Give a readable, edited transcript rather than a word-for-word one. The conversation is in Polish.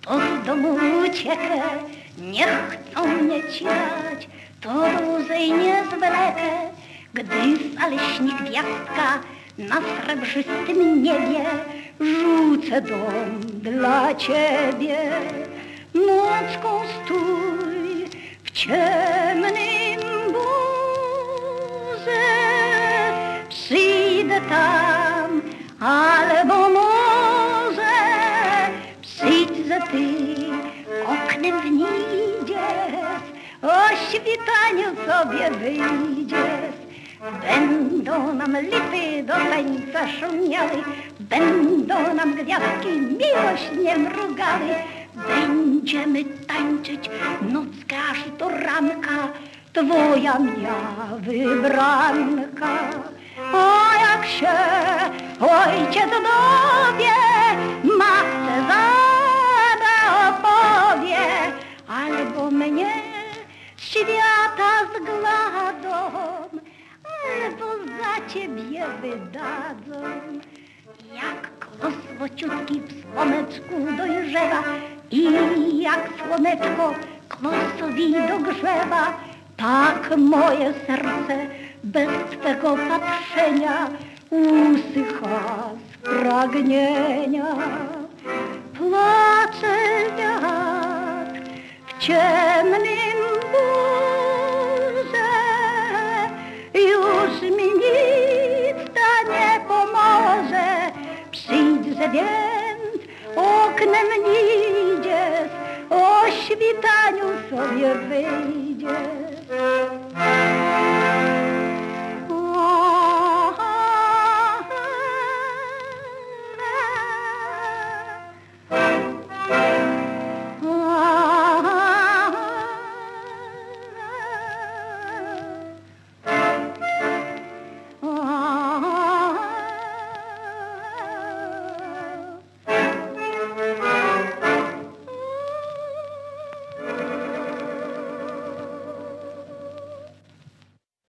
to z domu uciekę, nie chcą mnie ciać, to dłużej nie zwlekę, gdy zaleśnie gwiazdka na srebrzystym niebie, rzucę dom dla ciebie. Nocką stój w ciemnym burze, przyjdę tam, albo może przyjdź, że ty oknem wnidziesz, o świtaniu sobie wyjdziesz. Będą nam lipy do tańca szumiały, będą nam gwiazdki miłośnie mrugały. Będziemy tańczyć nockę aż do ranka, twoja mia wybranka. A jak się ojciec dowie, matce zaraz opowie, albo mnie świata zgładą, albo za ciebie wydadzą. Jak klos złociutki w słoneczku dojrzewa i jak słoneczko klosowi dogrzewa, tak moje serce bez twego patrzenia usycha z pragnienia. Płacze wiatr w ciemnym burze, już mi nic ta nie pomoże. Przyjdźże więc, oknem idziesz, o świtaniu sobie wyjdziesz.